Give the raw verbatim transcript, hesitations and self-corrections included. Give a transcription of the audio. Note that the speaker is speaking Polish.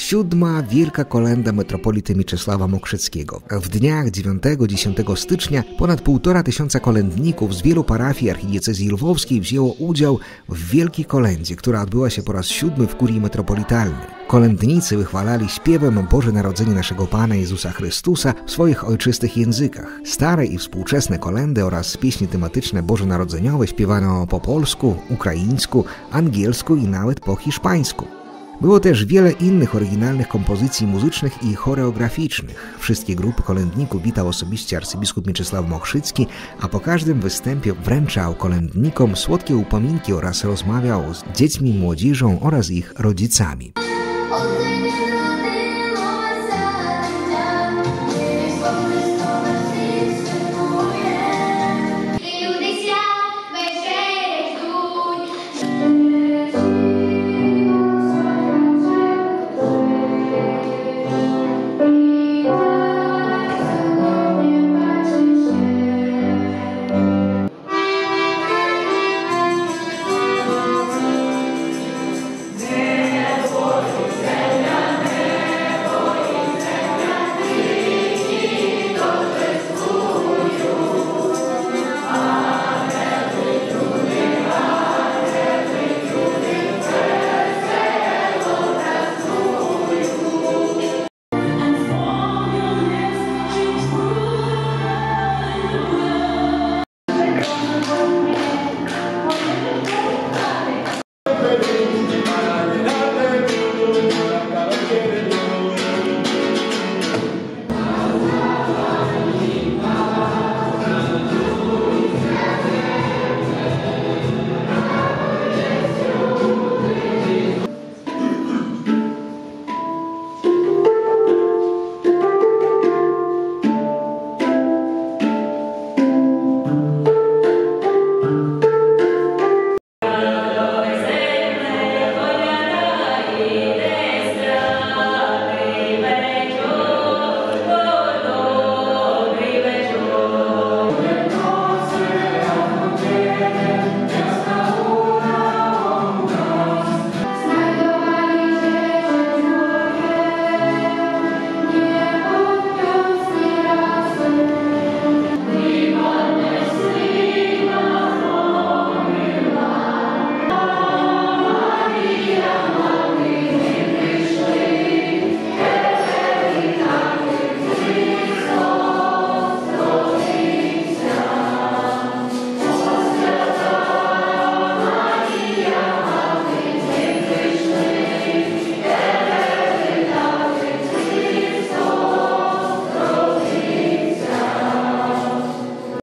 Siódma Wielka Kolęda metropolity Mieczysława Mokrzyckiego. W dniach dziewiątego do dziesiątego stycznia ponad półtora tysiąca kolędników z wielu parafii archidiecezji lwowskiej wzięło udział w Wielkiej Kolędzie, która odbyła się po raz siódmy w kurii metropolitalnej. Kolędnicy wychwalali śpiewem Boże Narodzenie naszego Pana Jezusa Chrystusa w swoich ojczystych językach. Stare i współczesne kolędy oraz pieśni tematyczne bożonarodzeniowe śpiewano po polsku, ukraińsku, angielsku i nawet po hiszpańsku. Było też wiele innych oryginalnych kompozycji muzycznych i choreograficznych. Wszystkie grupy kolędników witał osobiście arcybiskup Mieczysław Mokrzycki, a po każdym występie wręczał kolędnikom słodkie upominki oraz rozmawiał z dziećmi, młodzieżą oraz ich rodzicami.